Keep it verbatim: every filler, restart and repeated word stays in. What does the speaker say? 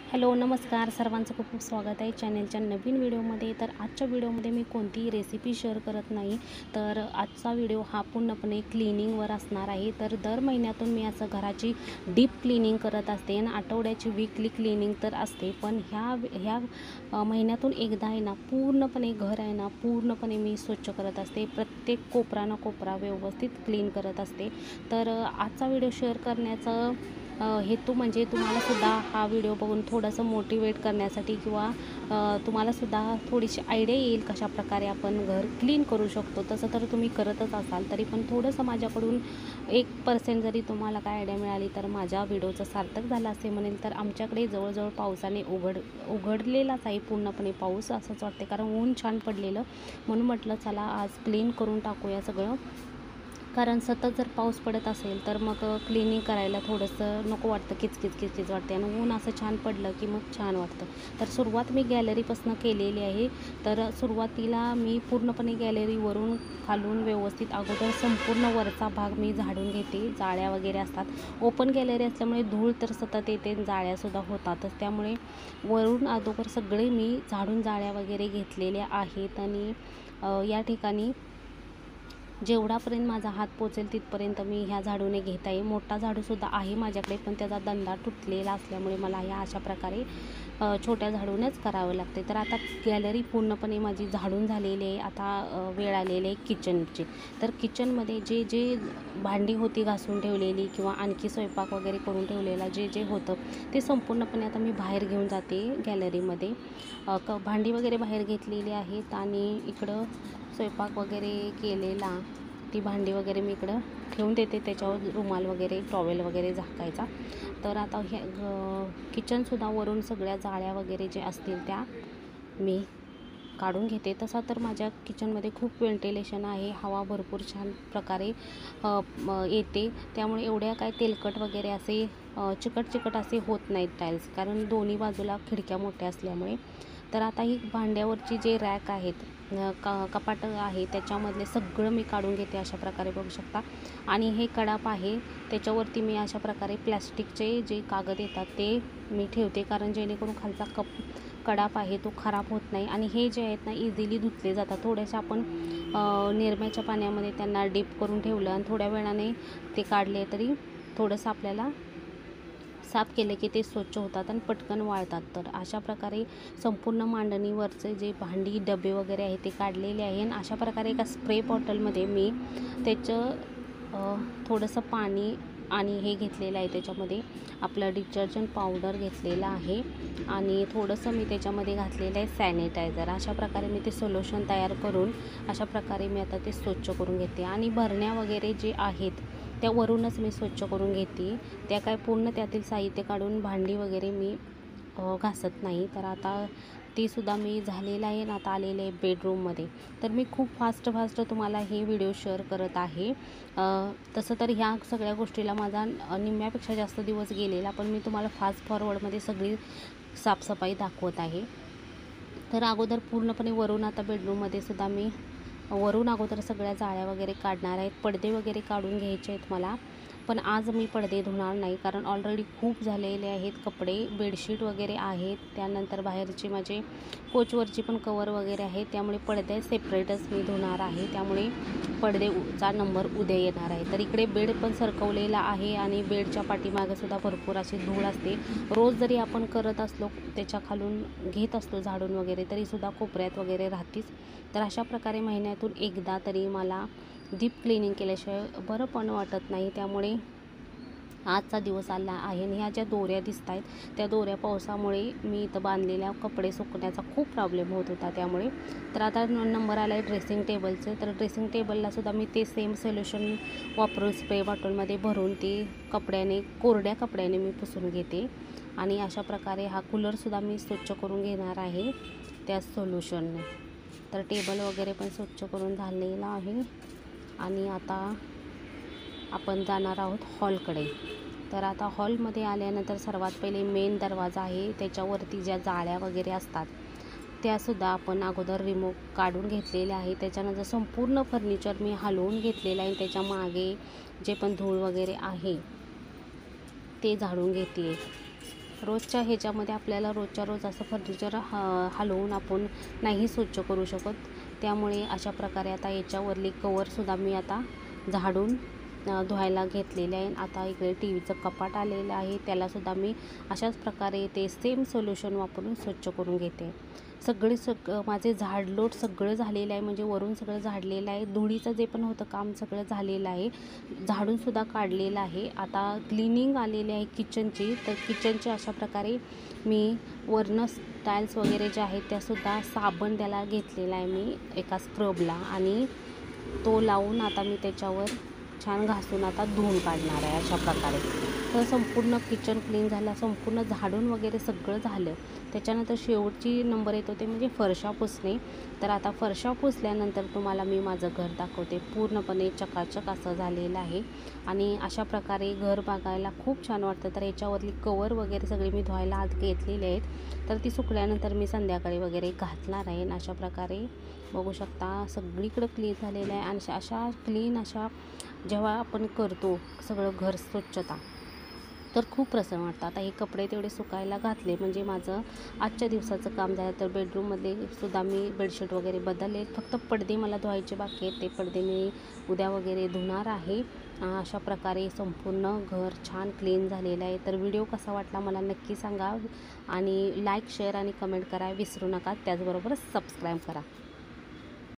Hello नमस्कार सर्वांचं खूप खूप स्वागत आहे चॅनलच्या नवीन व्हिडिओमध्ये। तर आजच्या व्हिडिओमध्ये मी कोणतीही रेसिपी शेअर करत नाही, तर आजचा व्हिडिओ हा पूर्णपणे क्लिनिंगवर असणार आहे। तर दर महिन्यातून मी असं घराची डीप क्लिनिंग करत असते आणि आठवड्याची वीकली क्लिनिंग तर असते, पण ह्या ह्या महिन्यातून एकदा आहे ना पूर्णपणे घर आहे ना पूर्णपणे मी स्वच्छ करत असते। प्रत्येक कोपरा ना कोपरा व्यवस्थित क्लीन करत असते। तर आजचा व्हिडिओ शेअर करण्याचं हेतू म्हणजे तुम्हालासुद्धा हा व्हिडिओ बघून थोडंसं मोटिवेट करण्यासाठी किंवा तुम्हालासुद्धा थोडीशी आयडिया येईल कशा प्रकारे आपण घर क्लीन करू शकतो। तसं तर तुम्ही करतच असाल, तरी पण थोडंसं माझ्याकडून एक पर्सेंट जरी तुम्हाला काय आयडिया मिळाली तर माझ्या व्हिडिओचं सार्थक झालं असे म्हणेल। तर आमच्याकडे जवळजवळ पावसाने उघड उघडलेलाच आहे पूर्णपणे पाऊस असंच वाटते, कारण ऊन छान पडलेलं, म्हणून म्हटलं चला आज क्लीन करून टाकूया सगळं। कारण सतत जर पाऊस पडत असेल तर मग क्लिनिंग करायला थोडंसं नको वाटतं, किचकिच किचकिच वाटते आणि ऊन असं छान पडलं की मग छान वाटतं। तर सुरुवात मी गॅलरीपासून केलेली आहे। तर सुरुवातीला मी पूर्णपणे गॅलरीवरून खालून व्यवस्थित अगोदर संपूर्ण वरचा भाग मी झाडून घेते। जाळ्या वगैरे असतात, ओपन गॅलरी असल्यामुळे धूळ तर सतत येते, जाळ्यासुद्धा होतातच, त्यामुळे वरून अगोदर सगळे मी झाडून जाळ्या वगैरे घेतलेल्या आहेत। आणि या ठिकाणी जेवढापर्यंत माझा हात पोचेल तिथपर्यंत मी ह्या झाडूने घेत आहे। मोठा झाडूसुद्धा आहे माझ्याकडे, पण त्याचा दंडा तुटलेला असल्यामुळे मला ह्या अशा प्रकारे छोट्या झाडूनच करावं लागते। तर आता गॅलरी पूर्णपणे माझी झाडून झालेली आहे। आता वेळ आलेली आहे किचनची। तर किचनमध्ये जे जे भांडी होती घासून ठेवलेली किंवा आणखी स्वयंपाक वगैरे करून ठेवलेला जे जे होतं ते संपूर्णपणे आता मी बाहेर घेऊन जाते गॅलरीमध्ये। क भांडी वगैरे बाहेर घेतलेली आहेत आणि इकडं स्वयंपाक वगैरे केलेला ती भांडी वगैरे मी इकडं ठेवून देते, त्याच्यावर रुमाल वगैरे टॉवेल वगैरे झाकायचा। तर आता हे किचनसुद्धा वरून सगळ्या जाळ्या वगैरे जे असतील त्या मी काढून घेते। तसा तर माझ्या किचनमध्ये खूप व्हेंटिलेशन आहे, हवा भरपूर छान प्रकारे येते, त्यामुळे एवढ्या काय तेलकट वगैरे असे चिकट चिकट असे होत नाहीत टाईल्स, कारण दोन्ही बाजूला खिडक्या मोठ्या असल्यामुळे। तर आता ही भांड्यावरची जे रॅक आहेत का कपाटं आहे त्याच्यामधले सगळं मी काढून घेते अशा प्रकारे बघू शकता। आणि हे कडाप आहे त्याच्यावरती मी अशा प्रकारे प्लॅस्टिकचे जे कागद येतात ते मी ठेवते, कारण जेणेकरून खालचा कप कडाप आहे तो खराब होत नाही। आणि हे जे आहेत ना इझिली धुतले जातात, थोडेसे आपण निरम्याच्या पाण्यामध्ये त्यांना डीप करून ठेवलं आणि थोड्या वेळाने ते काढले तरी थोडंसं आपल्याला साफ केले की ते स्वच्छ होतात आणि पटकन वाळतात। तर अशा प्रकारे संपूर्ण मांडणीवरचे जे भांडी डबे वगैरे आहे ते काढलेले आहे। आणि अशा प्रकारे एका स्प्रे बॉटलमध्ये मी त्याचं थोडंसं पाणी आणि हे घेतलेलं आहे, त्याच्यामध्ये आपलं डिटर्जंट पावडर घेतलेलं आहे आणि थोडंसं मी त्याच्यामध्ये घातलेलं आहे सॅनिटायझर। अशा प्रकारे मी ते सोल्युशन तयार करून अशा प्रकारे मी आता ते स्वच्छ करून घेते। आणि भरण्या वगैरे जे आहेत त्या वरूनच मी स्वच्छ करून घेते, त्या काय पूर्ण त्यातील साहित्य काढून भांडी वगैरे मी घासत नाही। तर आता ते सुद्धा मी झालेलं आहे आणि आता आलेले आहे बेडरूममध्ये। तर मी खूप फास्ट फास्ट तुम्हाला हे व्हिडिओ शेअर करत आहे। तसं तर ह्या सगळ्या गोष्टीला माझा निम्म्यापेक्षा जास्त दिवस गेलेला, पण मी तुम्हाला फास्ट फॉरवर्डमध्ये सगळी साफसफाई दाखवत आहे। तर अगोदर पूर्णपणे वरून आता बेडरूममध्ये सुद्धा मी वरून अगोदर सगळ्या जाळ्या वगैरे काढणार आहेत, पडदे वगैरे काढून घ्यायचे आहेत मला, पण आज मी पडदे धुणार नाही, कारण ऑलरेडी खूप झालेले आहेत कपडे, बेडशीट वगैरे आहेत, त्यानंतर बाहेरचे माझे कोचवरची पण कवर वगैरे आहेत, त्यामुळे पडदे सेपरेटच मी धुणार आहे, त्यामुळे पडदेचा नंबर उद्या येणार आहे। तर इकडे बेड पण सरकवलेला आहे आणि बेडच्या पाठीमागेसुद्धा भरपूर अशी धूळ असते, रोज जरी आपण करत असलो त्याच्या खालून घेत असतो झाडून वगैरे तरीसुद्धा कोपऱ्यात वगैरे राहतीच। तर अशा प्रकारे महिन्यातून एकदा तरी मला डीप क्लिनिंग केल्याशिवाय बरं पण वाटत नाही, त्यामुळे आजचा दिवस आला आहे। आणि ह्या ज्या दोऱ्या दिसत आहेत त्या दोऱ्या पावसामुळे मी इथं बांधलेल्या कपडे सुकण्याचा खूप प्रॉब्लेम होत होता, त्यामुळे तर आता नंबर आला आहे ड्रेसिंग टेबलचं। तर ड्रेसिंग टेबललासुद्धा मी ते सेम सोल्युशन वापरून स्प्रे बॉटलमध्ये भरून ते कपड्याने कोरड्या कपड्याने मी पुसून घेते। आणि अशा प्रकारे हा कूलरसुद्धा मी स्वच्छ करून घेणार आहे त्या सोल्युशनने। तर टेबल वगैरे पण स्वच्छ करून झालेला आहे आणि आता आपण जाणार आहोत हॉलकडे। तर आता हॉलमध्ये आल्यानंतर सर्वात पहिले मेन दरवाजा आहे, त्याच्यावरती ज्या जाळ्या वगैरे असतात त्यासुद्धा आपण अगोदर रिमूव्ह काढून घेतलेल्या आहे। त्याच्यानंतर संपूर्ण फर्निचर मी हलवून घेतलेलं आहे, त्याच्या मागे जे पण धूळ वगैरे आहे ते झाडून घेते। रोजच्या ह्याच्यामध्ये आपल्याला रोजच्या रोज असं फर्निचर ह हलवून आपण नाही स्वच्छ करू शकत. त्यामुळे अशा प्रकारे आता याच्यावरली कवरसुद्धा मी आता झाडून धुवायला घेतलेले आहे. आता इकडे टी व्हीचं कपाट आलेलं आहे, त्यालासुद्धा मी अशाच प्रकारे ते सेम सोल्युशन वापरून स्वच्छ करून घेते. सगळे सग माझे झाडलोट सगळं झालेलं आहे, म्हणजे वरून सगळं झाडलेलं आहे. धुळीचं जे पण होतं काम सगळं झालेलं आहे, झाडूनसुद्धा काढलेलं आहे. आता क्लिनिंग आलेली आहे किचनची. तर किचनची अशा प्रकारे मी वरनं टाईल्स वगैरे जे आहेत त्यासुद्धा साबण त्याला घेतलेला आहे मी एका स्क्रबला, आणि तो लावून आता मी त्याच्यावर छान घासून आता धुवून काढणार आहे अशा प्रकारे. तर संपूर्ण किचन क्लीन झालं, संपूर्ण झाडून वगैरे सगळं झालं. त्याच्यानंतर शेवटची नंबर येतो ते म्हणजे फरशा पुसणे. तर आता फरशा पुसल्यानंतर तुम्हाला मी माझं घर दाखवते. पूर्णपणे चकाचक असं झालेलं आहे आणि अशा प्रकारे घर बघायला खूप छान वाटतं. तर याच्यावरली कवर वगैरे सगळे मी धुवायला आत घेतलेले आहेत. तर ती सुकल्यानंतर मी संध्याकाळी वगैरे घातणार आहे. अशा प्रकारे बघू शकता सगळीकडं क्लीन झालेलं आहे. आणि अशा क्लीन अशा जेव्हा आपण करतो सगळं घर स्वच्छता, तर खूप प्रसन्न वाटतं. आता हे कपडे तेवढे सुकायला घातले म्हणजे माझं आजच्या दिवसाचं काम झालं. तर बेडरूममध्ये सुद्धा मी बेडशीट वगैरे बदलले. फक्त पडदे मला धुवायचे बाकी आहेत, ते पडदे मी उद्या वगैरे धुणार आहे. अशा प्रकारे संपूर्ण घर छान क्लीन झालेलं आहे. तर व्हिडिओ कसा वाटला मला नक्की सांगा आणि लाईक, शेअर आणि कमेंट करायला विसरू नका. त्याचबरोबर सबस्क्राईब करा.